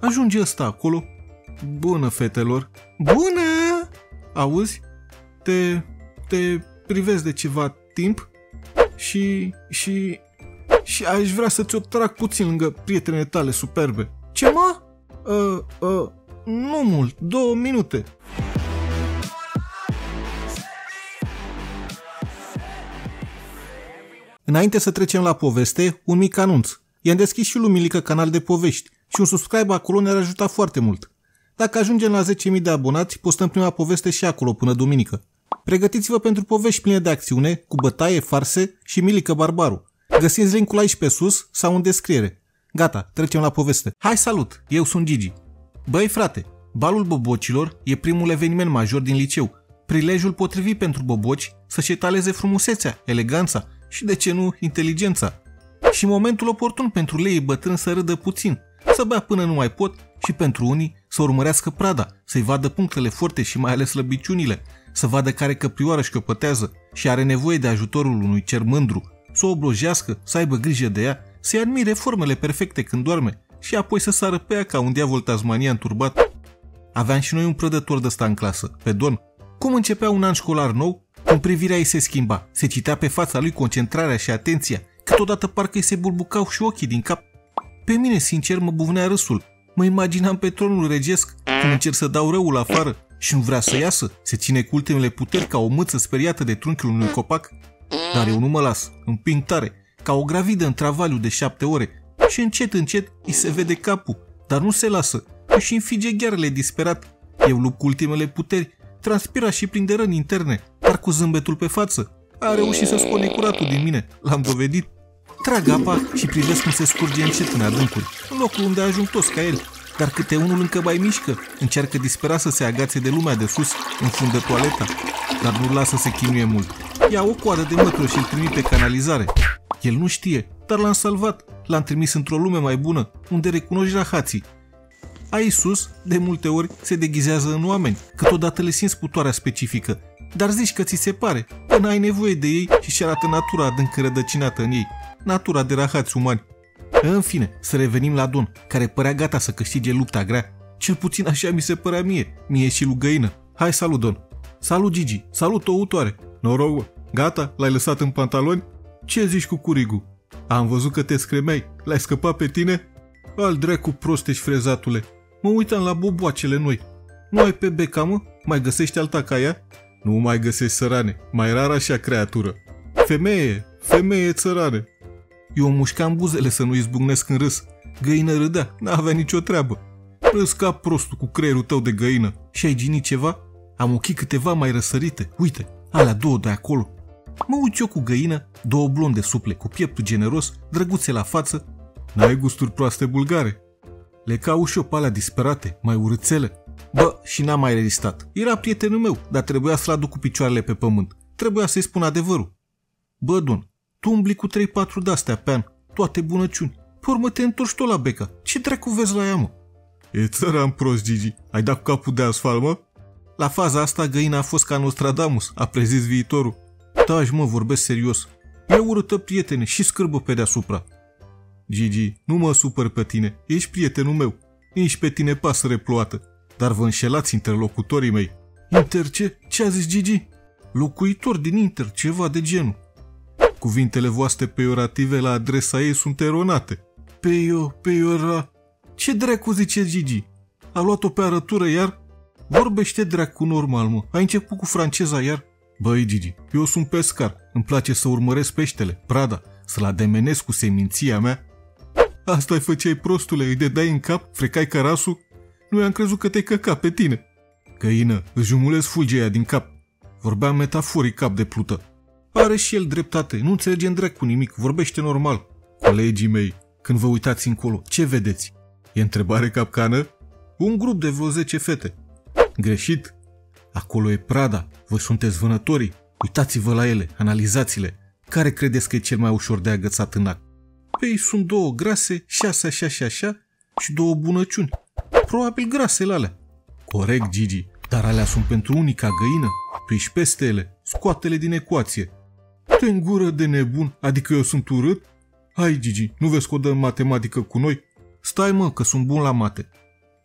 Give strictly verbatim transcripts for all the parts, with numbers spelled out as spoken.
Ajunge ăsta acolo. Bună, fetelor. Bună! Auzi? Te... te privesc de ceva timp și... și... și aș vrea să ți-o trag puțin lângă prietenele tale superbe. Ce, mă? Uh, uh, nu mult, două minute. Înainte să trecem la poveste, un mic anunț. I-am deschis și lui Milică canal de povești și un subscribe acolo ne-ar ajuta foarte mult. Dacă ajungem la zece mii de abonați, postăm prima poveste și acolo până duminică. Pregătiți-vă pentru povești pline de acțiune, cu bătaie, farse și Milică Barbaru. Găsiți linkul aici pe sus sau în descriere. Gata, trecem la poveste. Hai, salut! Eu sunt Gigi. Băi, frate, balul bobocilor e primul eveniment major din liceu. Prilejul potrivit pentru boboci să-și etaleze frumusețea, eleganța și, de ce nu, inteligența. Și momentul oportun pentru leii bătrâni să râdă puțin, să bea până nu mai pot și pentru unii să urmărească prada, să-i vadă punctele forte și mai ales slăbiciunile, să vadă care căprioară șchiopătează și are nevoie de ajutorul unui cer mândru, să o oblojească, să aibă grijă de ea, să-i admire formele perfecte când doarme și apoi să sară pe ea ca un diavol tasmanian turbat. Aveam și noi un prădător de ăsta în clasă, pe Don. Cum începea un an școlar nou, când privirea ei se schimba, se citea pe fața lui concentrarea și atenția, câteodată parcă îi se bulbucau și ochii din cap. Pe mine, sincer, mă buvnea râsul. Mă imaginam pe tronul regesc, când încerc să dau răul afară și nu vrea să iasă, se ține cu ultimele puteri ca o mâță speriată de trunchiul unui copac. Dar eu nu mă las, împing tare, ca o gravidă în travaliu de șapte ore și încet, încet îi se vede capul, dar nu se lasă, își înfige ghearele disperat. Eu lupt cu ultimele puteri, transpira și plin de răni interne, dar cu zâmbetul pe față. A reușit să scone curatul din mine, l-am dovedit. Trag apa și privesc cum se scurge încet în adâncuri, în locul unde ajung toți ca el, dar câte unul încă mai mișcă, încearcă disperat să se agațe de lumea de sus, în fund de toaletă, dar nu-l lasă să chinuie mult. Ia o coadă de mătră și îl trimite pe canalizare. El nu știe, dar l-am salvat, l-am trimis într-o lume mai bună, unde recunoști rahații. Aici sus, de multe ori, se deghizează în oameni, câteodată le simți putoarea specifică, dar zici că ți se pare, până ai nevoie de ei și-și arată natura adânc înrădăcinată în ei, natura de rahați umani. În fine, să revenim la Don, care părea gata să câștige lupta grea. Cel puțin așa mi se părea mie, mie și lui Găină. Hai, salut, Don! Salut, Gigi! Salut, ouătoare! Noroc, bă! Gata? L-ai lăsat în pantaloni? Ce zici cu curigul? Am văzut că te scremeai. L-ai scăpat pe tine? Al dracu proste și frezatule! Mă uitam la boboacele noi. Nu ai pe beca, mă? Mai găsești alta ca ea? Nu mai găsești, sărane. Mai rar așa creatură. Femeie! Femeie țărane! Eu mușcam buzele să nu izbucnesc în râs. Găină râdea, n-avea nicio treabă. Râs ca prostul cu creierul tău de găină. Și ai ginit ceva? Am ochii câteva mai răsărite. Uite, alea două de acolo. Mă uit eu cu Găină, două blonde suple, cu pieptul generos, drăguțe la față. N-ai gusturi proaste bulgare. Le cau și eu pe alea disperate, mai urâțele. Bă, și n-am mai rezistat. Era prietenul meu, dar trebuia să-l aduc cu picioarele pe pământ. Trebuia să-i spun adevărul. Bă, Don, tu umbli cu trei patru de-astea pe an, toate bunăciuni. Pe urmă te întorci tot la beca. Ce dracu vezi la ea, mă? E țăran prost, Gigi. Ai dat cu capul de asfalt, mă? La faza asta, Găina a fost ca Nostradamus, a prezis viitorul. Taci, mă, vorbesc serios. E urâtă, prietene, și scârbă pe deasupra. Gigi, nu mă supăr pe tine. Ești prietenul meu. Nici pe tine, pasăre ploată. Dar vă înșelați, interlocutorii mei. Inter ce? Ce a zis Gigi? Locuitor din Inter, ceva de genul. Cuvintele voastre peiorative la adresa ei sunt eronate. Peio, peiora... Ce dracu zice Gigi? A luat-o pe arătură iar? Vorbește dracu normal, mă. Ai început cu franceza iar? Băi, Gigi, eu sunt pescar. Îmi place să urmăresc peștele, prada, să-l ademenesc cu seminția mea. Asta-i făceai, prostule, îi dedai în cap, frecai cărasul? Nu i-am crezut că te căca pe tine. Găină, își jumulesc fulgeia din cap. Vorbeam metaforic cap de plută. Are și el dreptate, nu înțelege în dracu nimic, vorbește normal. Colegii mei, când vă uitați încolo, ce vedeți? E întrebare capcană? Un grup de vreo zece fete. Greșit. Acolo e prada, voi sunteți vânătorii. Uitați-vă la ele, analizați-le. Care credeți că e cel mai ușor de agățat în ac? Păi sunt două grase, șase așa și așa, și două bunăciuni. Probabil grasele alea. Corect, Gigi, dar alea sunt pentru unica Găină. Tu ești peste ele, scoate-le din ecuație. Te în gură de nebun, adică eu sunt urât? Hai, Gigi, nu vezi că o dăm matematică cu noi? Stai, mă, că sunt bun la mate.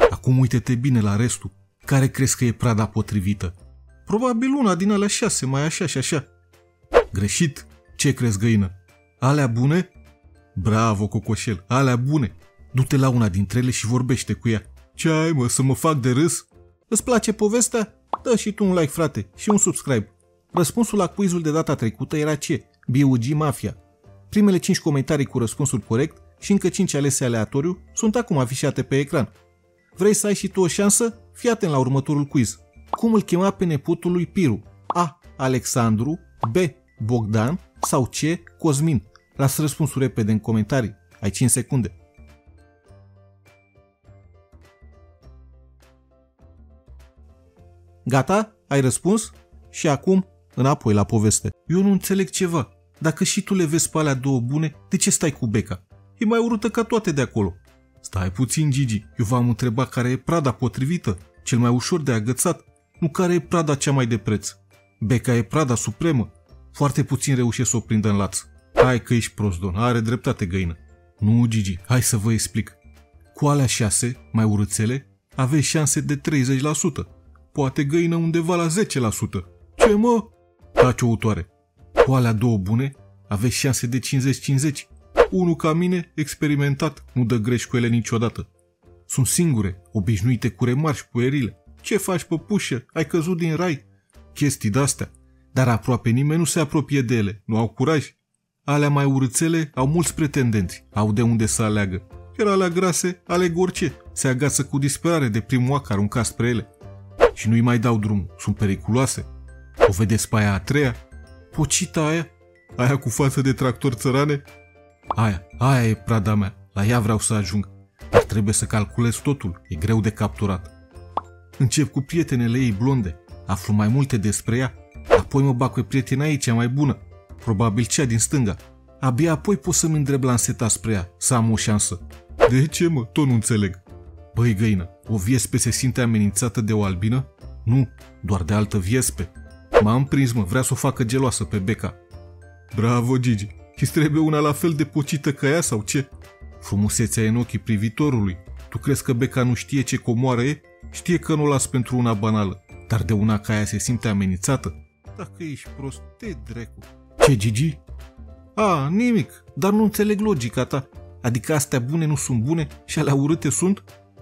Acum uite-te bine la restul. Care crezi că e prada potrivită? Probabil una din alea șase, mai așa și așa. Greșit. Ce crezi, găină? Alea bune? Bravo, cocoșel, alea bune. Du-te la una dintre ele și vorbește cu ea. Ce ai, mă, să mă fac de râs? Îți place povestea? Dă și tu un like, frate, și un subscribe. Răspunsul la quizul de data trecută era ce? B U G Mafia. Primele cinci comentarii cu răspunsul corect și încă cinci alese aleatoriu sunt acum afișate pe ecran. Vrei să ai și tu o șansă? Fii atent la următorul quiz. Cum îl chema pe nepotul lui Piru? A. Alexandru, B. Bogdan sau C. Cosmin? Lasă răspunsul repede în comentarii. Ai cinci secunde. Gata? Ai răspuns? Și acum, înapoi la poveste. Eu nu înțeleg ceva. Dacă și tu le vezi pe alea două bune, de ce stai cu Beca? E mai urâtă ca toate de acolo. Stai puțin, Gigi. Eu v-am întrebat care e prada potrivită, cel mai ușor de agățat, nu care e prada cea mai de preț. Beca e prada supremă. Foarte puțin reușesc să o prindă în laț. Hai că ești prost, Don. Are dreptate, găină. Nu, Gigi, hai să vă explic. Cu alea șase, mai urâțele, aveți șanse de treizeci la sută. Poate, găină, undeva la zece la sută. Ce, mă? Taci o utoare. Cu alea două bune, aveți șanse de cincizeci cincizeci. Unul ca mine, experimentat, nu dă greș cu ele niciodată. Sunt singure, obișnuite cu remarși puerile. Ce faci, păpușă? Ai căzut din rai? Chestii de-astea. Dar aproape nimeni nu se apropie de ele, nu au curaj. Alea mai urâțele au mulți pretendenți, au de unde să aleagă. Iar alea grase aleg orice, se agață cu disperare de primul ac aruncat spre ele. Și nu-i mai dau drum, sunt periculoase. O vedeți pe aia a treia? Pocita aia? Aia cu față de tractor țărane? Aia, aia e prada mea, la ea vreau să ajung. Dar trebuie să calculez totul, e greu de capturat. Încep cu prietenele ei blonde, aflu mai multe despre ea. Apoi mă bag pe prietena ei cea mai bună, probabil cea din stânga. Abia apoi pot să-mi îndrept lanseta spre ea, să am o șansă. De ce, mă? Tot nu înțeleg. Băi, găină, o viespe se simte amenințată de o albină? Nu, doar de altă viespe. M-am prins, mă, vrea să o facă geloasă pe Beca. Bravo, Gigi. Și-ți trebuie una la fel de pocită ca ea sau ce? Frumusețea e în ochii privitorului. Tu crezi că Beca nu știe ce comoară e? Știe că nu o las pentru una banală. Dar de una ca aia se simte amenințată? Dacă ești prost, te drecu. Ce, Gigi? A, nimic, dar nu înțeleg logica ta. Adică astea bune nu sunt bune și alea urâte sunt?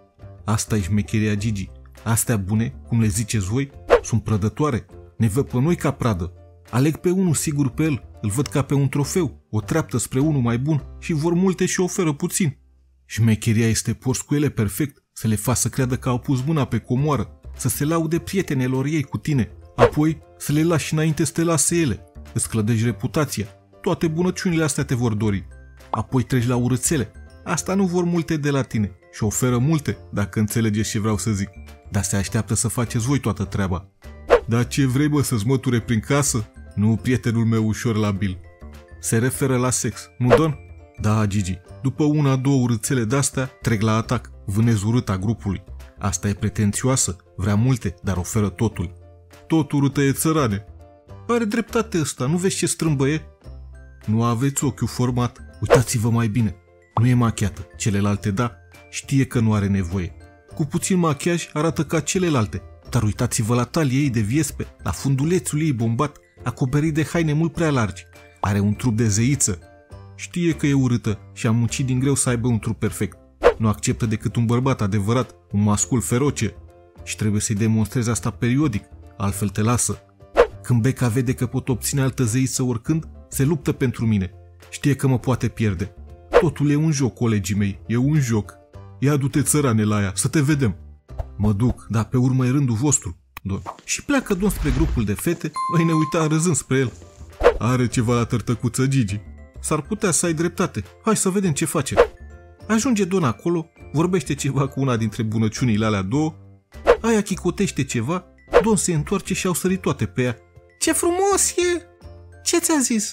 Asta e șmecheria, Gigi. Astea bune, cum le ziceți voi, sunt prădătoare. Ne văd pe noi ca pradă. Aleg pe unul sigur pe el, îl văd ca pe un trofeu, o treaptă spre unul mai bun și vor multe și oferă puțin. Șmecheria este porți cu ele perfect, să le faci să creadă că au pus mâna pe comoară, să se laude prietenelor ei cu tine, apoi să le lași înainte să te lase ele, îți clădești reputația, toate bunăciunile astea te vor dori. Apoi treci la urățele, asta nu vor multe de la tine și oferă multe, dacă înțelegeți ce vreau să zic, dar se așteaptă să faceți voi toată treaba. Dar ce vrei, bă, să-ți măture prin casă? Nu, prietenul meu ușor labil. Se referă la sex, nu, Don? Da, Gigi, după una, două urâțele de-astea, trec la atac, vânez urâta grupului. Asta e pretențioasă, vrea multe, dar oferă totul. Tot urâtă e țărane. Are dreptate ăsta, nu vezi ce strâmbă e? Nu aveți ochiul format, uitați-vă mai bine. Nu e machiată, celelalte da, știe că nu are nevoie. Cu puțin machiaj arată ca celelalte, dar uitați-vă la talia ei de viespe, la fundulețul ei bombat, acoperit de haine mult prea largi. Are un trup de zeiță. Știe că e urâtă și a muncit din greu să aibă un trup perfect. Nu acceptă decât un bărbat adevărat, un mascul feroce. Și trebuie să-i demonstrezi asta periodic, altfel te lasă. Când Beca vede că pot obține altă zeiță oricând, se luptă pentru mine. Știe că mă poate pierde. Totul e un joc, colegii mei, e un joc. Ia du-te, țărane, la ea, să te vedem. Mă duc, dar pe urmă e rândul vostru, Don. Și pleacă Don spre grupul de fete, noi ne uitam râzând spre el. Are ceva la tărtăcuță, Gigi. S-ar putea să ai dreptate. Hai să vedem ce face. Ajunge Don acolo, vorbește ceva cu una dintre bunăciunile alea două, aia chicotește ceva, Don se întoarce și au sărit toate pe ea. Ce frumos e! Ce ți-a zis?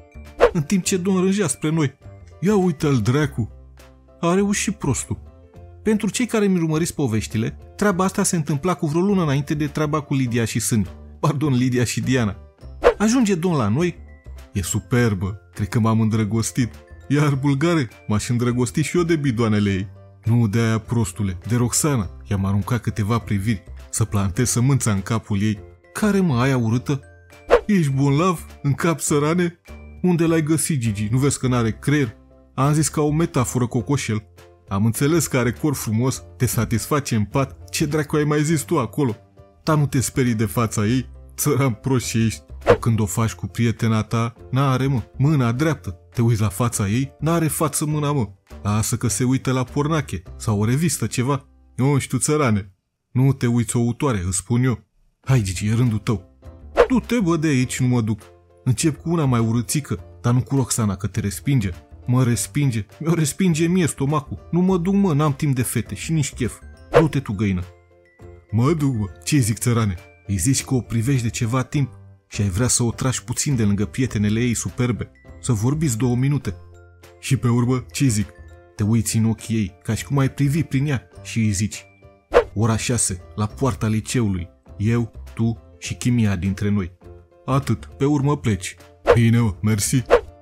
În timp ce Don rângea spre noi. Ia uite-l, dracu! A reușit prostul. Pentru cei care mi urmăriți poveștile, treaba asta se întâmpla cu vreo lună înainte de treaba cu Lidia și Sâni. Pardon, Lidia și Diana. Ajunge Don la noi. E superbă, cred că m-am îndrăgostit. Iar bulgare, m-aș îndrăgosti și eu de bidoanele ei. Nu de aia, prostule, de Roxana. I-am aruncat câteva priviri să plantez sămânța în capul ei. Care mă, aia urâtă? Ești bolnav? În cap, sărane? Unde l-ai găsit, Gigi? Nu vezi că n-are creier? Am zis ca o metaforă cocoșel. Am înțeles că are corp frumos, te satisface în pat. Ce dracu ai mai zis tu acolo? Dar nu te sperii de fața ei? Țăran prost și ești. Când o faci cu prietena ta, n-are, mă, mâna dreaptă. Te uiți la fața ei, n-are față mâna, mă. Lasă că se uită la pornache sau o revistă, ceva. Nu știu, țărane. Nu te uiți o autoare, îți spun eu. Hai, Gigi, e rândul tău. Du-te, bă, de aici, nu mă duc. Încep cu una mai urâțică, dar nu cu Roxana, că te respinge. Mă respinge, mi-o respinge mie stomacul. Nu mă duc, mă, n-am timp de fete și nici chef. Du-te tu, găină. Mă duc, bă, ce zic, țărane? Îi zici că o privești de ceva timp și ai vrea să o tragi puțin de lângă prietenele ei superbe, să vorbiți două minute. Și pe urmă, ce zic? Te uiți în ochii ei, ca și cum ai privi prin ea și îi zici: ora șase, la poarta liceului, eu, tu și chimia dintre noi. Atât, pe urmă pleci. Bine, mă, mersi.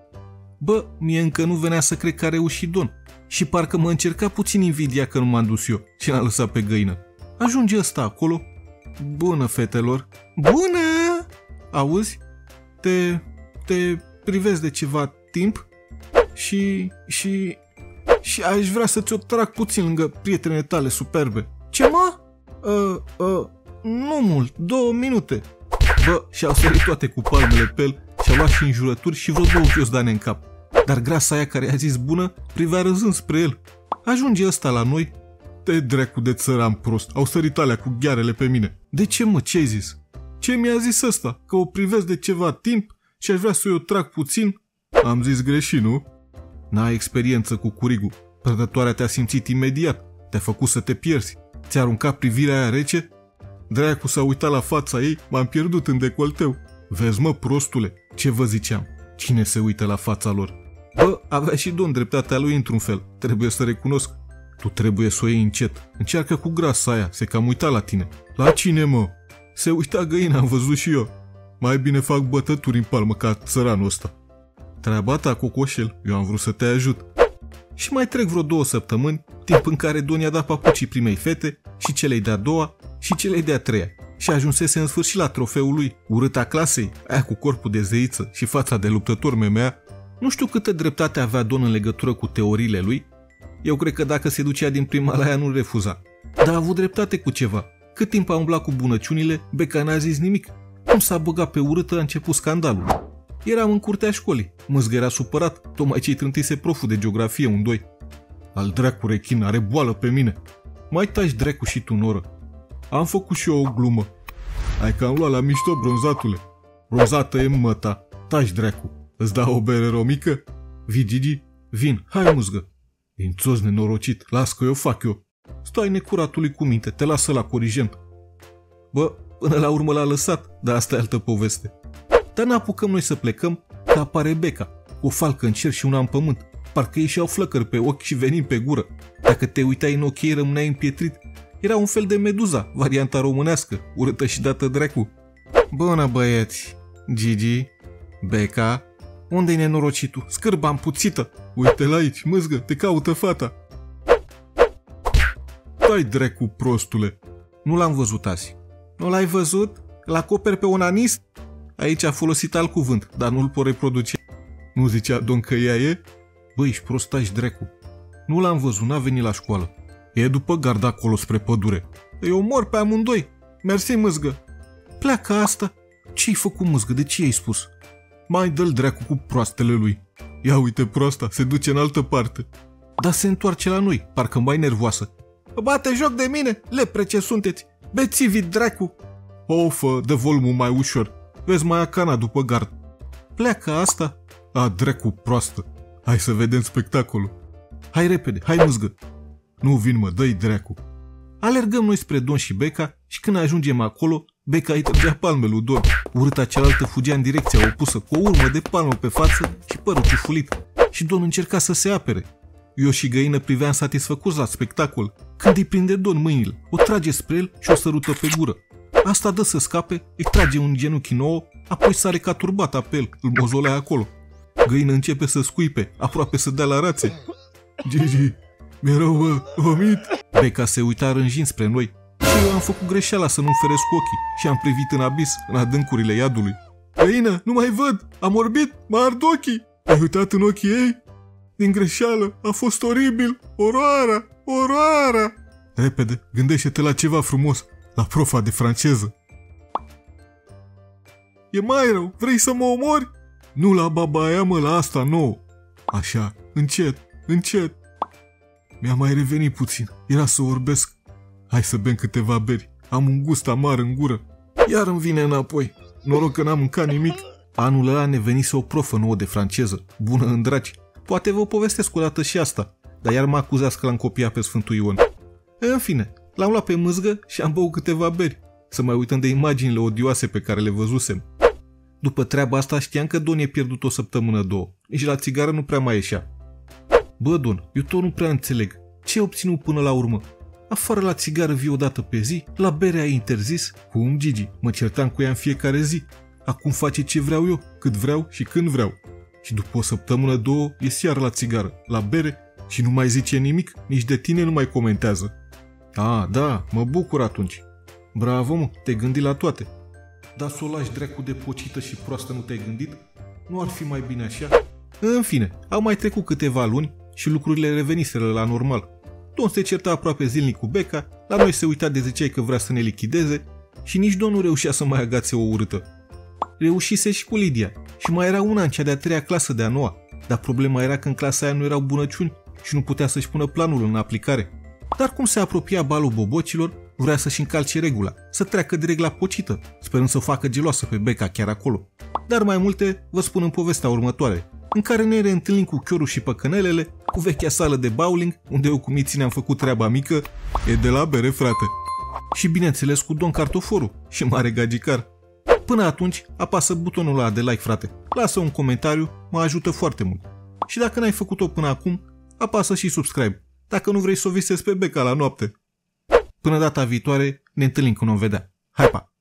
Bă, mie încă nu venea să cred că a reușit Don și parcă mă încerca puțin invidia că nu m-am dus eu și l-am lăsat pe găină. Ajunge ăsta acolo. Bună, fetelor. Bună! Auzi? Te... te privesc de ceva timp și... și... și aș vrea să ți-o trag puțin lângă prietenele tale superbe. Ce, mă? Uh, uh, nu mult, două minute. Bă, și-au sărit toate cu palmele pe el și-au luat și înjurături și vreo două chiosdane în cap. Dar grasa aia care i-a zis bună privea râzând spre el. Ajunge ăsta la noi. Te dracu de țăran prost, au sărit alea cu ghearele pe mine. De ce, mă, ce ai zis? Ce mi-a zis ăsta? Că o privesc de ceva timp și aș vrea să o trag puțin? Am zis greșit, nu? N-ai experiență cu curigul. Prădătoarea te-a simțit imediat. Te-a făcut să te pierzi. Ți-a aruncat privirea aia rece? Dracu s-a uitat la fața ei, m-am pierdut în decolteu. Vezi, mă, prostule, ce vă ziceam? Cine se uită la fața lor? Bă, avea și Don dreptatea lui într-un fel. Trebuie să recunosc. Tu trebuie să o iei încet. Încearcă cu grasa aia, se cam uita la tine. La cine, mă? Se uita găina, am văzut și eu. Mai bine fac bătături în palmă ca țăranul ăsta. Treaba ta, cocoșel, eu am vrut să te ajut. Și mai trec vreo două săptămâni, timp în care Don i-a dat papucii primei fete și celei de-a doua și celei de-a treia. Și ajunsese în sfârșit la trofeul lui, urâta clasei, aia cu corpul de zeiță și fața de luptător memea. Nu știu câtă dreptate avea Don în legătură cu teoriile lui. Eu cred că dacă se ducea din prima la ea nu refuza. Dar a avut dreptate cu ceva. Cât timp a umblat cu bunăciunile, Beca n-a zis nimic. Cum s-a băgat pe urâtă, a început scandalul. Eram în curtea școlii. Mâzgă era supărat, tocmai ce-i trântise proful de geografie un doi. Al dracu rechin, are boală pe mine. Mai taci dracu și tu, noră. Am făcut și eu o glumă. Hai că am luat la mișto, bronzatule. Bronzată e măta. Taci dracu. Îți dau o bere romică? Vii, Gigi? Vin, hai, muzgă. Dințos nenorocit, las că eu fac eu. Stai necuratului cu minte, te lasă la corigent. Bă, până la urmă l-a lăsat, dar asta e altă poveste. Dar n-apucăm noi să plecăm, că apare Beca, o falcă în cer și una în pământ. Parcă ei și-au flăcări pe ochi și venim pe gură. Dacă te uitai în ochii ei, rămâneai împietrit. Era un fel de meduza, varianta românească, urâtă și dată dracu. Bună, băieți! Gigi, Beca, unde-i nenorocitul? Scârba împuțită! Uite-l aici, mâzgă, te caută fata! Stai, dracu, prostule! Nu l-am văzut azi. Nu l-ai văzut? L-acoperi pe onanist? Aici a folosit alt cuvânt, dar nu-l pot reproduce. Nu zicea Don că ea e? Băi, ești prost, taci, dracu. Nu l-am văzut, n-a venit la școală. E după gard acolo spre pădure. Îi omor pe amândoi. Mersi, mâzgă. Pleacă asta. Ce-ai făcut, mâzgă? De ce i-ai spus? Mai dă-l dracu cu proastele lui. Ia uite proasta, se duce în altă parte. Dar se întoarce la noi, parcă mai nervoasă. Bate joc de mine, lepre ce sunteți. Bețivi, dracu. Ofă, dă volumul mai ușor. Vezi mai acana după gard. Pleacă asta. A, dracu, proastă. Hai să vedem spectacolul. Hai repede, hai, mâzgă. Nu vin, mă, dă-i dracu. Alergăm noi spre Don și Beca și când ajungem acolo, Beca îi trăgea palme lui Don. Urâta cealaltă fugea în direcția opusă, cu o urmă de palmă pe față și părul ciufulit. Și Don încerca să se apere. Eu și găină priveam satisfăcuți la spectacol. Când îi prinde Don mâinile, o trage spre el și o sărută pe gură. Asta dă să scape, îi trage un genunchi nouă, apoi sare ca turbata pe el, îl mozolea acolo. Găină începe să scuipe, aproape să dea la rațe. Gigi, Mi-e rău, bă, vomit. Beca se uita rânjind spre noi și eu am făcut greșeala să nu-mi feresc ochii și am privit în abis, în adâncurile iadului. Găină, nu mai văd, am orbit, mă ard ochii. Ai uitat în ochii ei? Din greșeală, a fost oribil, oroara, oroara. Repede, gândește-te la ceva frumos, la profa de franceză. E mai rău, vrei să mă omori? Nu la baba aia, mă, la asta nouă. Așa, încet, încet. Mi-a mai revenit puțin, era să orbesc. Hai să bem câteva beri, am un gust amar în gură. Iar îmi vine înapoi, noroc că n-am mâncat nimic. Anul ăla ne venise o profă nouă de franceză, bună în dragi. Poate vă povestesc o dată și asta, dar iar mă acuzați că l-am copiat pe Sfântul Ion. În fine, l-am luat pe mâzgă și am băut câteva beri, să mai uităm de imaginile odioase pe care le văzusem. După treaba asta știam că Don e pierdut o săptămână, două, nici la țigară nu prea mai ieșea. Bă, Don, eu tot nu prea înțeleg, ce ai obținut până la urmă? Afară la țigară vii o dată pe zi, la bere ai interzis? Cum, Gigi? Mă certam cu ea în fiecare zi. Acum face ce vreau eu, cât vreau și când vreau. Și după o săptămână, două, ies iar la țigară, la bere și nu mai zice nimic, nici de tine nu mai comentează. A, da, mă bucur atunci. Bravo, mă, te-ai gândit la toate. Dar să o lași dracu de pocită și proastă nu te-ai gândit? Nu ar fi mai bine așa? În fine, au mai trecut câteva luni și lucrurile reveniseră la normal. Don se certa aproape zilnic cu Beca, la noi se uita de ziceai că vrea să ne lichideze și nici Don nu reușea să mai agațe o urâtă. Reușise și cu Lidia și mai era una în cea de-a treia clasă de a noua, dar problema era că în clasa aia nu erau bunăciuni și nu putea să-și pună planul în aplicare. Dar cum se apropia balul bobocilor, vrea să-și încalce regula, să treacă direct la pocită, sperând să o facă geloasă pe Beca chiar acolo. Dar mai multe vă spun în povestea următoare, în care ne reîntâlnim cu Chioru și Păcănelele, cu vechea sală de bowling, unde eu cu miții ne-am făcut treaba mică, e de la bere, frate. Și bineînțeles cu Don Cartoforu și Mare Gagicar. Până atunci, apasă butonul ăla de like, frate. Lasă un comentariu, mă ajută foarte mult. Și dacă n-ai făcut-o până acum, apasă și subscribe, dacă nu vrei să o visezi pe Beca la noapte. Până data viitoare, ne întâlnim când o vedea. Hai, pa!